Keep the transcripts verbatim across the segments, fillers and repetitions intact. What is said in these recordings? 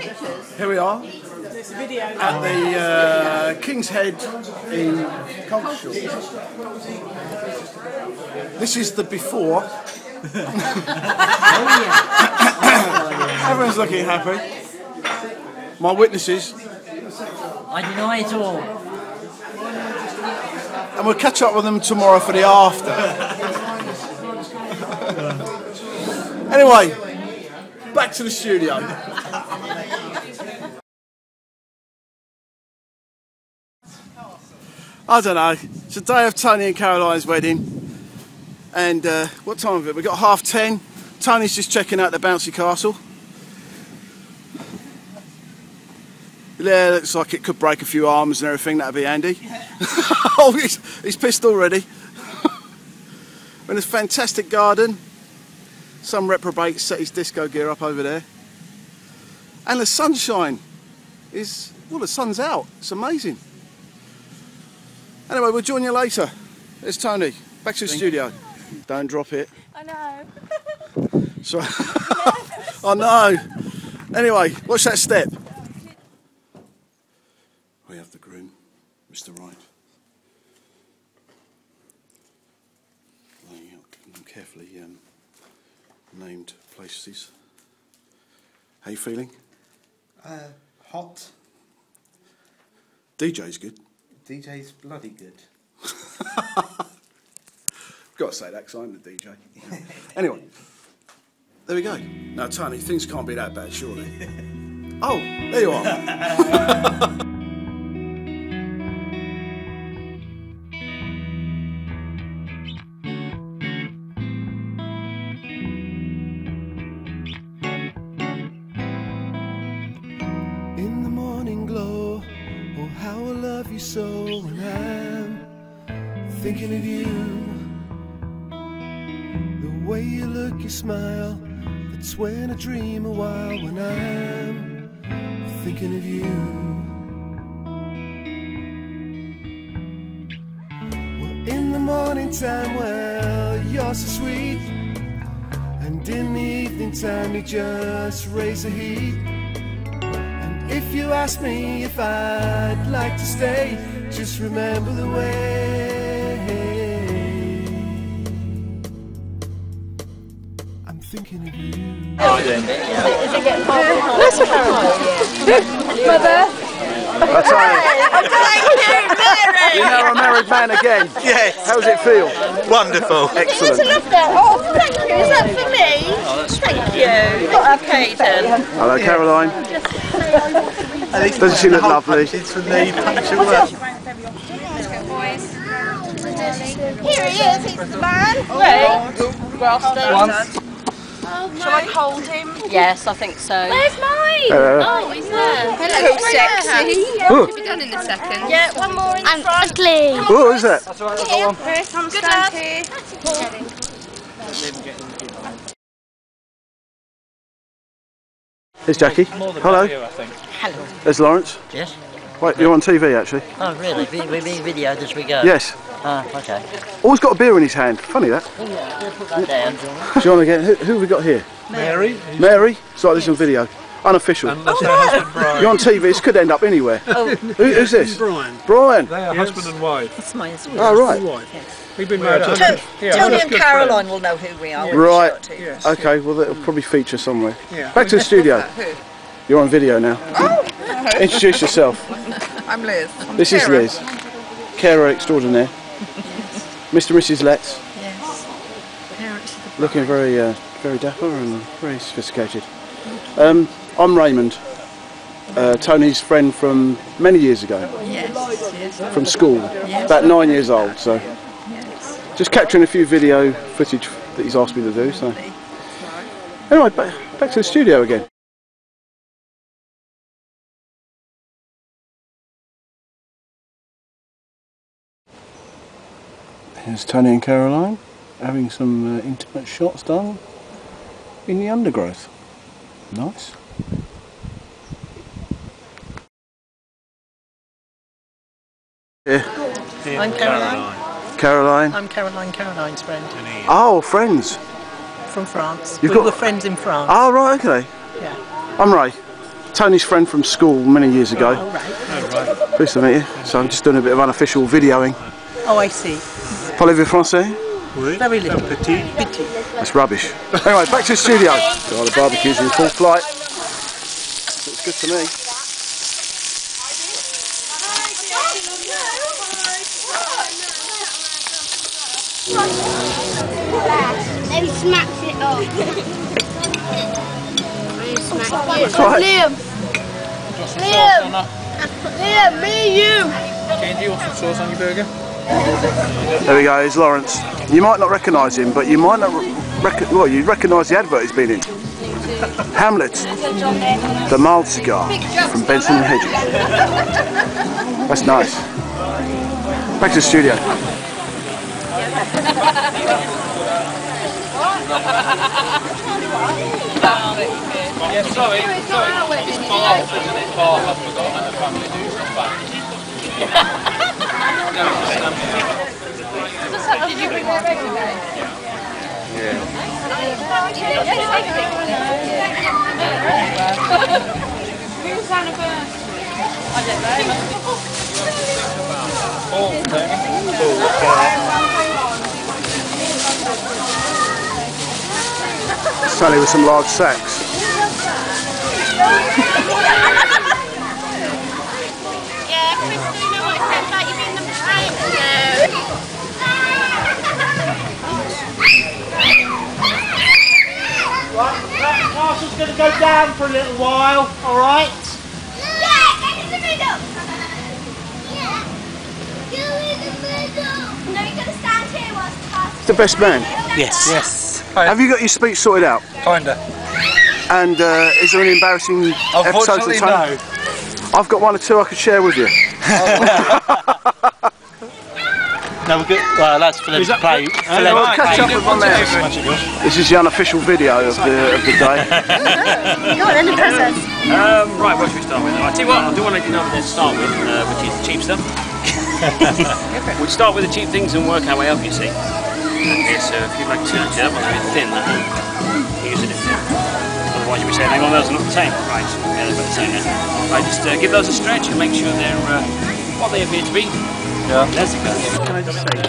Here we are at the uh, King's Head in Coltishall. This is the before. Everyone's looking happy. My witnesses. I deny it all. And we'll catch up with them tomorrow for the after. Anyway, back to the studio. I don't know. It's the day of Tony and Caroline's wedding. And uh, what time is it? We've got half ten. Tony's just checking out the bouncy castle. Yeah, looks like it could break a few arms and everything. That'd be handy. Oh, he's, he's pissed already. We're in this fantastic garden. Some reprobate set his disco gear up over there. And the sunshine is, well, the sun's out. It's amazing. Anyway, we'll join you later. There's Tony. Back to the studio. Don't drop it. I know. So, I know. Anyway, watch that step. We have the groom, Mr Wright. Laying out carefully um, named places. How you feeling? Uh, hot. D J's good. D J's bloody good. Got to say that because I'm the D J. Anyway, there we go. Now, Tony, things can't be that bad, surely. Oh, there you are. In the morning glow, oh how I love you so, when I'm thinking of you. The way you look, you smile, that's when I dream a while, when I'm thinking of you. Well, in the morning time, well, you're so sweet, and in the evening time, you just raise the heat. And if you ask me if I'd like to stay, just remember the way thinking of you. How are you doing? Is it getting harder? That's okay. Mother? That's right. Oh, thank you, Mary! You're now a married man again. Yes. How does it feel? Wonderful. Excellent. I love that. Oh, thank you. Is that for me? Oh, that's thank you. Okay, then. Hello, Caroline. Doesn't she look lovely? It's from the picture work. Here he is, he's the man. Wait. Grafton. Shall I hold him? Yes, I think so. Where's mine? Uh, Oh, he's there. Hello, sexy. oh. We'll be done in a second. Yeah, one more in the I'm front. ugly. What is that? That's all right, go on. Here, come stand here. Here's Jackie. Hello. Hello. There's Lawrence. Yes? Wait, you're on T V actually. Oh, really? We, we being videoed as we go? Yes. Ah, okay. Always got a beer in his hand. Funny that. Oh, yeah, we'll put that down. Do you want to get, who, who have we got here? Mary. Mary? It's like this on video. Unofficial. And that's her husband Brian. You're on T V, this could end up anywhere. Oh. Who, who's this? Brian. Brian. They are husband and wife. That's my husband. Oh, right. We've been married. Tony, Yeah. and Caroline will know who we are. Right. Yes. Okay, well that'll probably feature somewhere. Yeah. Back to the studio. You're on video now. Introduce yourself. I'm Liz. I'm This is Liz. Carer extraordinaire. Mister Mrs Letts. Yes. Looking very, uh, very dapper and very sophisticated. Um, I'm Raymond. Uh, Tony's friend from many years ago. Yes, yes. From school. Yes. About nine years old. So Yes. just capturing a few video footage that he's asked me to do. So anyway, back, back to the studio again. Here's Tony and Caroline having some uh, intimate shots done in the undergrowth. Nice. Yeah. I'm Caroline. Caroline. I'm Caroline, Caroline's friend. Oh, friends. From France. You've we got- were friends in France. Oh, right, okay. Yeah. I'm Ray. Tony's friend from school many years ago. Oh, right. Pleased to meet you. So I'm just doing a bit of unofficial videoing. Oh, I see. Parlez-vous français? Oui. Very little. Petit. Petit. That's rubbish. Anyway, back to the studio. Oh, the barbecue's in full flight. Looks good to me. Then smacks it off. Smack you. Right. Liam! Liam! Liam, me and you! Can you want some sauce on your burger? There we go, here's Lawrence. You might not recognise him, but you might not rec well, you recognise the advert he's been in. Hamlet, the mild cigar from Benson and Hedges. That's nice. Back to the studio. Yeah, sorry, sorry. It's Bath, isn't it? Bath, I've forgotten, and the family do come back. Did you bring that regular? Whose anniversary? I don't know. Sally with some large sacks. Yeah, Chris, do you know what it sounds like? You've been the mistake. Right, Marshall's going to go down for a little while, alright? Yeah, get in the middle. Yeah. Go in the middle. No, you're going to stand here whilst the pass. It's the best man. Yes. Yes. Have you got your speech sorted out? Kinda. And uh, is there any embarrassing episodes of Unfortunately, Tony? no. I've got one or two I could share with you. No, we're good. Well, that's for them to play. For them Well, to catch play. up with my man. This is the unofficial video of the, of the day. Go on, end the process. Um, right, what should we start with? I'll tell you what, I do want to let you know what to start with, uh, which is the cheap stuff. We'll start with the cheap things and work our way up, you see. Okay, so if you'd like to, that one's a bit thin, that one. Use it a bit thin. Otherwise you'll be saying, hang on, those are not the same. Right, yeah, they're about the same now. Right, just uh, give those a stretch and make sure they're uh, what they appear to be. Yeah. That's it, guys. Can I just say?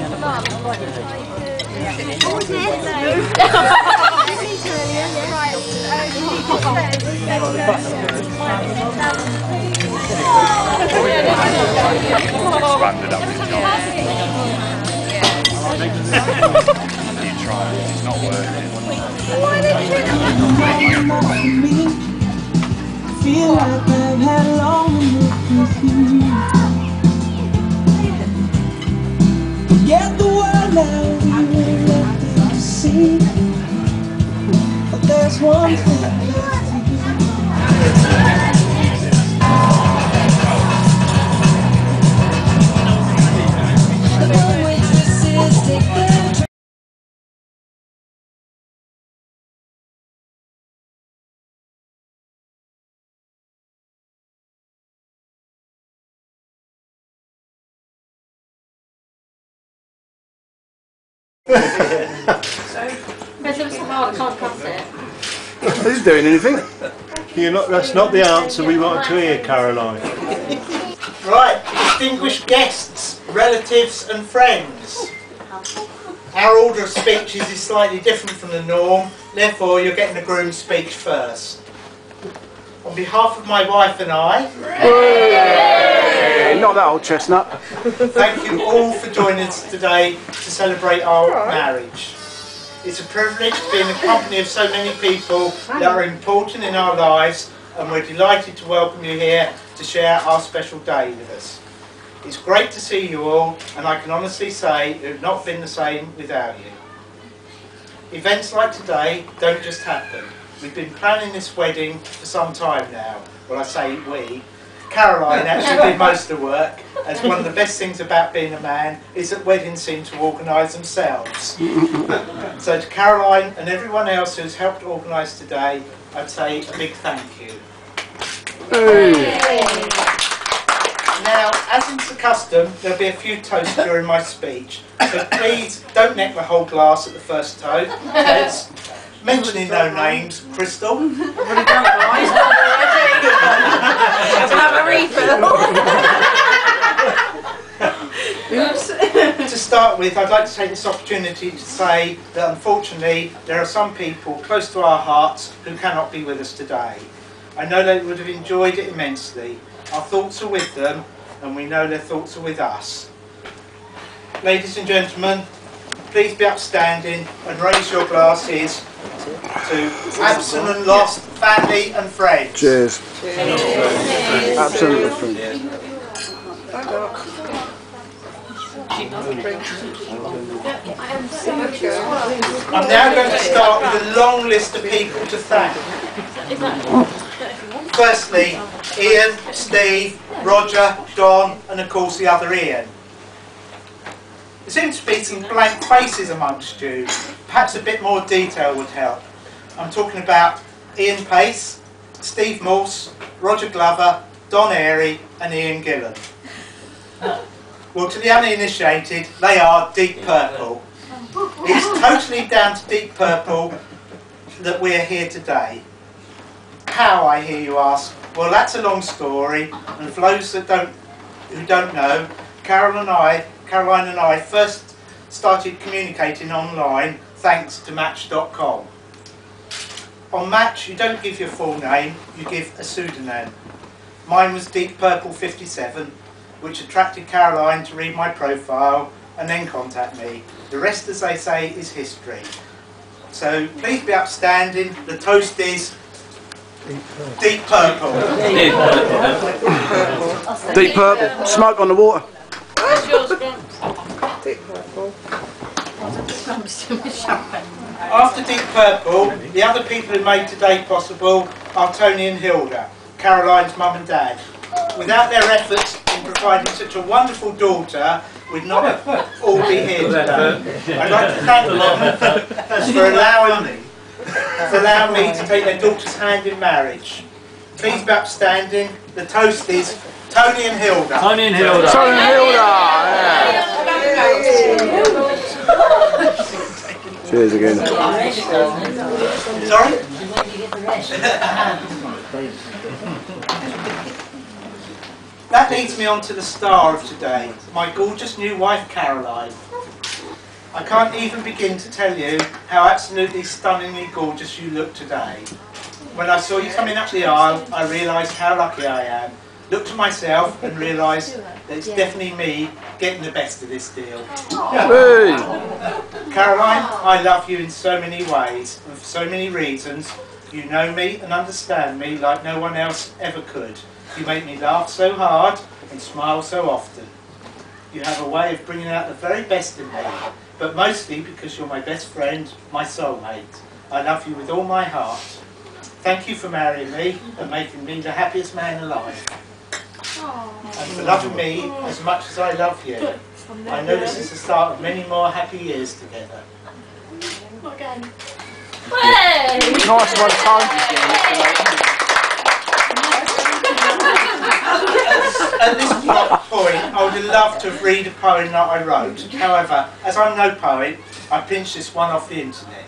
Expanded up his job. You try it, it's not working. Feel like I've had a long look with you. Forget the world now, we will let them see. But there's one thing left to do. Who's doing anything? You're not, that's not the answer we want to hear, Caroline. Right, distinguished guests, relatives and friends. Our order of speeches is slightly different from the norm, therefore you're getting the groom's speech first. On behalf of my wife and I, Hey, not that old chestnut. thank you all for joining us today to celebrate our marriage. It's a privilege to be in the company of so many people that are important in our lives, and we're delighted to welcome you here to share our special day with us. It's great to see you all, and I can honestly say it would have not been the same without you. Events like today don't just happen. We've been planning this wedding for some time now. Well, I say we. Caroline actually did most of the work, as one of the best things about being a man is that weddings seem to organise themselves. So to Caroline and everyone else who's helped organise today, I'd say a big thank you. Hey. Now, as is the custom, there'll be a few toasts during my speech, so please don't neck the whole glass at the first toast. Mentioning no names, Crystal. with, I'd like to take this opportunity to say that unfortunately there are some people close to our hearts who cannot be with us today. I know they would have enjoyed it immensely. Our thoughts are with them, and we know their thoughts are with us. Ladies and gentlemen, please be upstanding and raise your glasses to absent and lost family and friends. Cheers. Cheers. Absolutely friends. I'm now going to start with a long list of people to thank. Firstly, Ian, Steve, Roger, Don, and of course the other Ian. There seems to be some blank faces amongst you. Perhaps a bit more detail would help. I'm talking about Ian Pace, Steve Morse, Roger Glover, Don Airy, and Ian Gillan. Well, to the uninitiated, they are Deep Purple. It's totally down to Deep Purple that we're here today. How, I hear you ask? Well, that's a long story, and for those that don't, who don't know, Carol and I, Caroline and I first started communicating online thanks to Match dot com. On Match, you don't give your full name, you give a pseudonym. Mine was Deep Purple fifty-seven, which attracted Caroline to read my profile and then contact me. The rest, as they say, is history. So please be upstanding. The toast is Deep Purple. Deep Purple. Deep Purple. Smoke on the water. Deep Purple. After Deep Purple, the other people who made today possible are Tony and Hilda, Caroline's mum and dad. Without their efforts in providing such a wonderful daughter, we'd not all be here today. I'd like to thank them for allowing me, for allowing me to take their daughter's hand in marriage. Please be upstanding. The toast is Tony and Hilda. Tony and Hilda. Tony and Hilda. Yeah. Cheers again. Sorry? That leads me on to the star of today, my gorgeous new wife Caroline. I can't even begin to tell you how absolutely stunningly gorgeous you look today. When I saw you coming up the aisle, I realised how lucky I am. Looked at myself and realised that it's definitely me getting the best of this deal. Hey. Caroline, I love you in so many ways and for so many reasons. You know me and understand me like no one else ever could. You make me laugh so hard and smile so often. You have a way of bringing out the very best in me, but mostly because you're my best friend, my soulmate. I love you with all my heart. Thank you for marrying me and making me the happiest man alive. And for loving me as much as I love you. I know this is the start of many more happy years together. Again. Nice one, Tony. At this point, I would love to read a poem that I wrote. However, as I'm no poet, I pinched this one off the internet.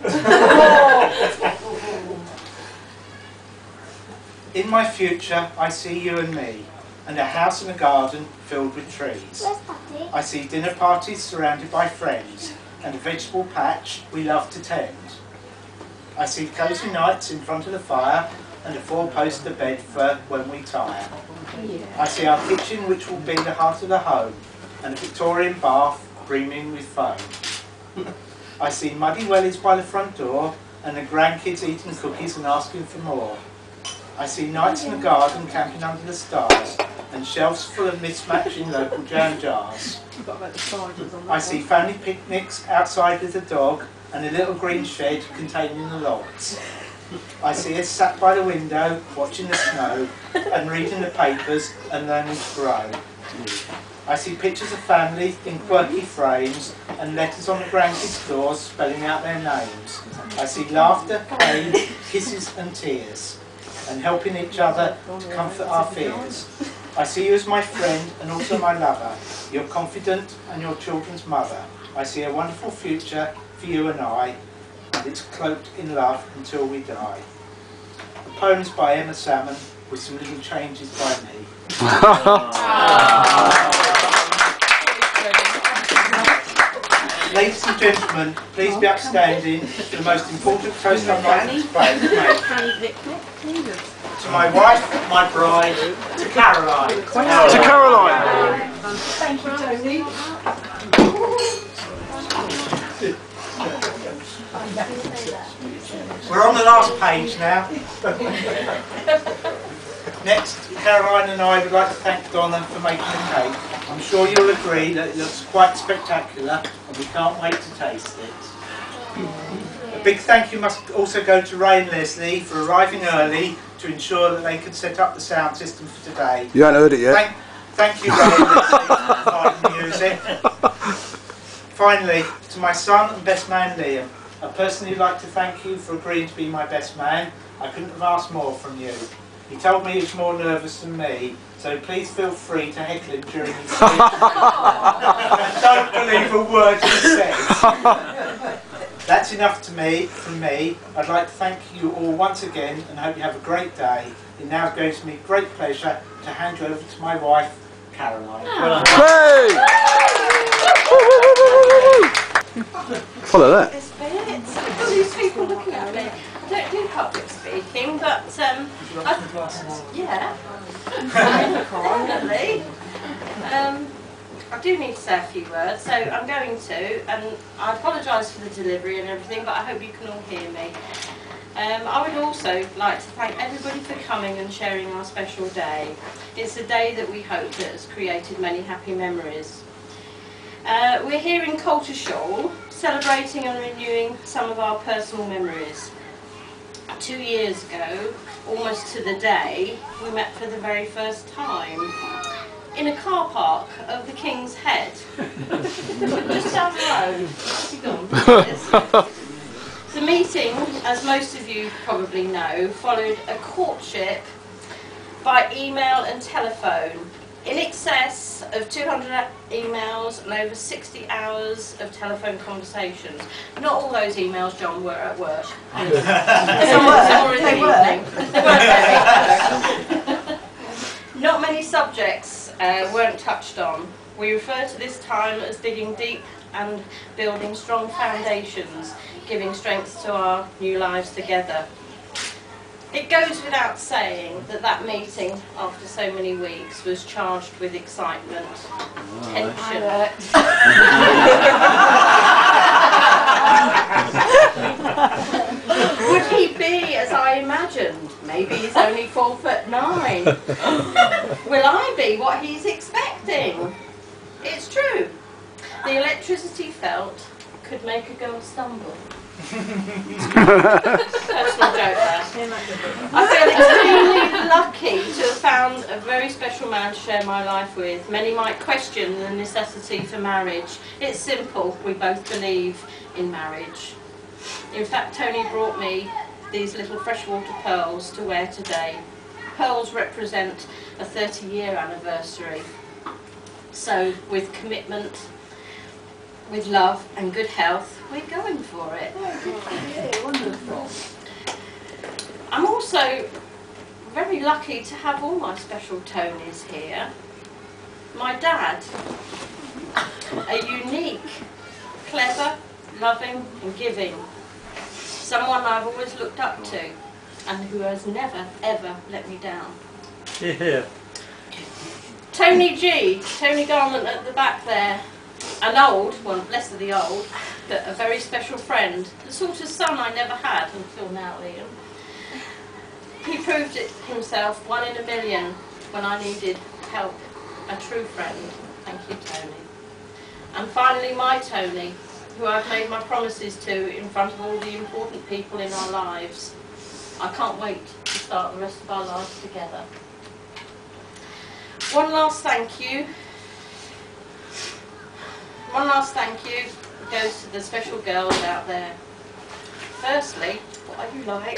In my future, I see you and me, and a house and a garden filled with trees. I see dinner parties surrounded by friends, and a vegetable patch we love to tend. I see cosy nights in front of the fire, and a four-poster bed for when we tire. I see our kitchen, which will be the heart of the home, and a Victorian bath brimming with foam. I see muddy wellies by the front door, and the grandkids eating cookies and asking for more. I see nights in the garden camping under the stars, and shelves full of mismatching local jam jars. I see family picnics outside with the dog, and a little green shed containing the logs. I see us sat by the window, watching the snow, and reading the papers and learning to grow. I see pictures of families in quirky frames, and letters on the grandkids' doors spelling out their names. I see laughter, pain, kisses and tears, and helping each other to comfort our fears. I see you as my friend and also my lover, your confidant and your children's mother. I see a wonderful future for you and I, and it's cloaked in love until we die. The poem's by Emma Salmon, with some little changes by me. Ladies and gentlemen, please be upstanding for the most important toast I'd like to make. To my wife, my bride, to Caroline. To Caroline. Thank you, Tony. We're on the last page now. Next, Caroline and I would like to thank Donna for making the cake. I'm sure you'll agree that it looks quite spectacular and we can't wait to taste it. A big thank you must also go to Ray and Leslie for arriving early to ensure that they could set up the sound system for today. You haven't heard it yet. Thank, thank you, Ray and Leslie, for providing the music. Finally, to my son and best man Liam, I personally like to thank you for agreeing to be my best man. I couldn't have asked more from you. He told me he was more nervous than me, so please feel free to heckle him during his speech. And don't believe a word he says. That's enough to me, from me. I'd like to thank you all once again and hope you have a great day. It now goes to me great pleasure to hand you over to my wife, Caroline. Hey! Follow that. All these people looking at me. I don't do public speaking, but um, I, yeah, definitely. Um, I do need to say a few words, so I'm going to, and I apologise for the delivery and everything, but I hope you can all hear me. Um, I would also like to thank everybody for coming and sharing our special day. It's a day that we hope that has created many happy memories. Uh, we're here in Coltishall, celebrating and renewing some of our personal memories. Two years ago, almost to the day, we met for the very first time in a car park of the King's Head, just down the road. Where's he gone? The meeting, as most of you probably know, followed a courtship by email and telephone. In excess of two hundred emails and over sixty hours of telephone conversations. Not all those emails, John, were at work. Some were in the evening. Not many subjects uh, weren't touched on. We refer to this time as digging deep and building strong foundations, giving strength to our new lives together. It goes without saying that that meeting, after so many weeks, was charged with excitement, tension. Would he be as I imagined? Maybe he's only four foot nine. Will I be what he's expecting? It's true. The electricity felt could make a girl stumble. Personal joke there. I feel extremely lucky to have found a very special man to share my life with. Many might question the necessity for marriage. It's simple, we both believe in marriage. In fact, Tony brought me these little freshwater pearls to wear today. Pearls represent a thirty year anniversary. So with commitment, with love and good health, we're going for it. Yeah, wonderful. I'm also very lucky to have all my special Tonys here. My dad, a unique, clever, loving and giving. Someone I've always looked up to and who has never ever let me down. Yeah. Tony G, Tony Garment at the back there. An old, well less of the old, but a very special friend. The sort of son I never had until now, Liam. He proved it himself, one in a million, when I needed help. A true friend. Thank you, Tony. And finally my Tony, who I've made my promises to in front of all the important people in our lives. I can't wait to start the rest of our lives together. One last thank you. One last thank you goes to the special girls out there. Firstly, what are you like?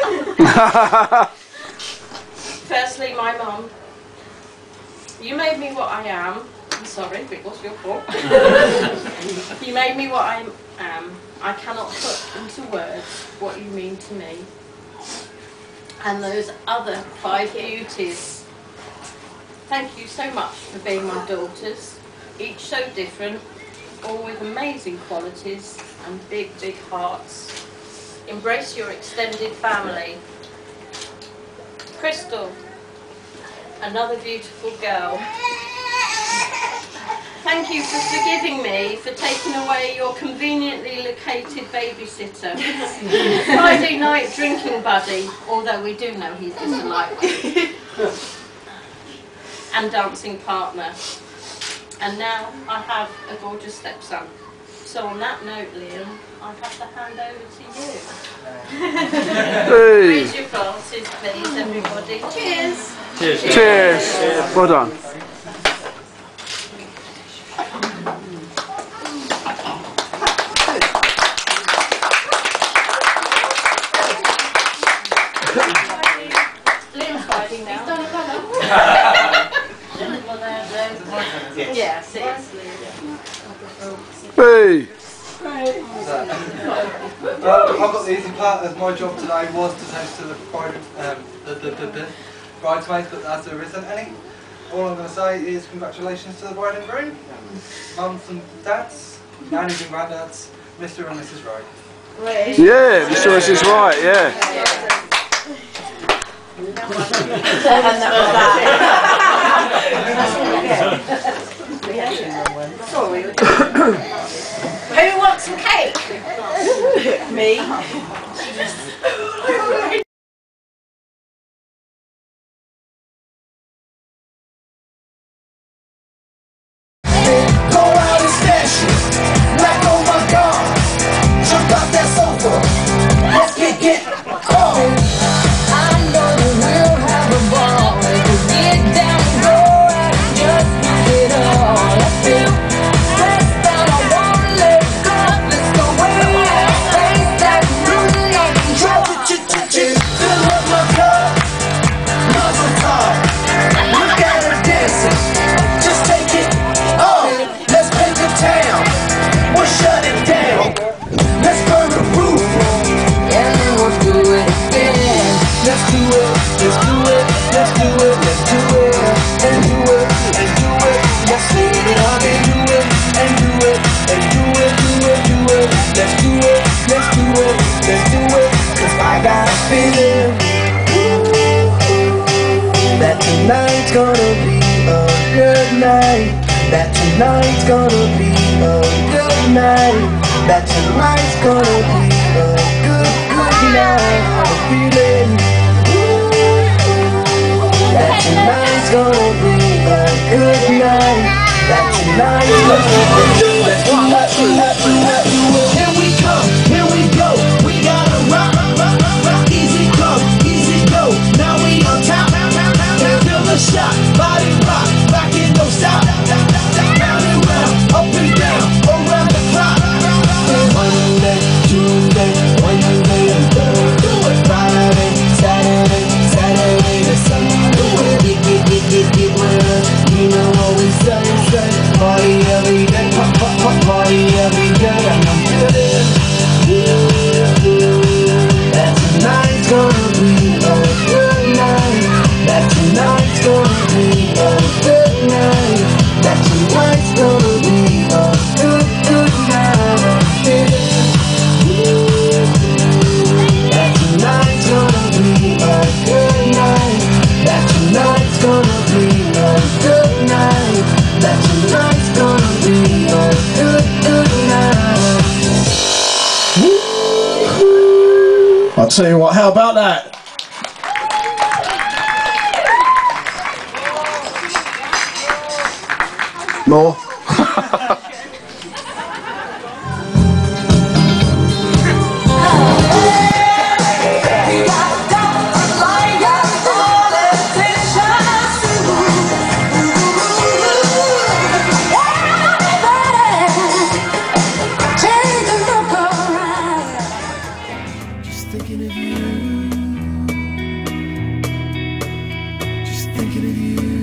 Firstly, my mum. You made me what I am. I'm sorry, but it was your fault. You made me what I am. I cannot put into words what you mean to me. And those other five beauties. Thank you so much for being my daughters, each so different, all with amazing qualities and big, big hearts. Embrace your extended family. Crystal, another beautiful girl. Thank you for forgiving me for taking away your conveniently located babysitter. Friday night drinking buddy, although we do know he's just a light one. And dancing partner. And now I have a gorgeous stepson. So on that note, Liam, I have to hand over to you. Hey. Raise your glasses, please, everybody. Cheers. Cheers. Cheers. Cheers. Well done. Liam's hiding now. He's done a colour. Yeah, seriously. Hey. Well, I've got the easy part, as my job today was to toast to the bride, um, the, the, the, the bridesmaids, but as there isn't any, all I'm going to say is congratulations to the bride and groom, mums and dads, nannies and granddads, Mister and Missus Wright. Yeah, Mister and Missus Wright, yeah. And that was that. Who wants some cake? Me. Go out and stash it, like oh my god, jump out that sofa, let's get get oh. I know that we'll have a ball, if we get down and go out and just get it all. I feel stressed out, I wanna let go, let's go way out, face that really on control. Fill up my cup, muscle car, look at her dancing, just take it. Oh, let's paint the town, we'll shut it down. Let's burn the roof, and then we'll do it again. Let's do it, let's do it, let's do it, let's do it, and do it, and do it. Let's speed it up and do it, and do it, and do it, do it, do it. Let's do it, let's do it, let's do it. Cause I got a feeling that tonight's gonna be a good night. That tonight's gonna be a good night. That tonight's gonna be a good, good night. I'm feeling that tonight's gonna be a good night. That tonight's gonna be a good night. Here we come, here we go. We gotta rock, rock, rock. Easy come, easy go. Now we on top. Can't feel the shot. Body rock, back in no stop. Round and round, up and down, around the clock. Monday, Tuesday, Wednesday, and Thursday. Friday, Saturday, Saturday to Sunday. Get, get, get, get, get with us. You know what we say, say. Party every day, pop, pop, pop, party every day. And I'm feeling that tonight's gonna be a good night. That tonight's gonna be a good night. That tonight's gonna be a good, good night. I'm feeling that tonight's gonna be a good night. That tonight's gonna be a good night. That tonight's gonna be a good, good night. I'll tell you what, how about that? More? Just thinking of you. Just thinking of you.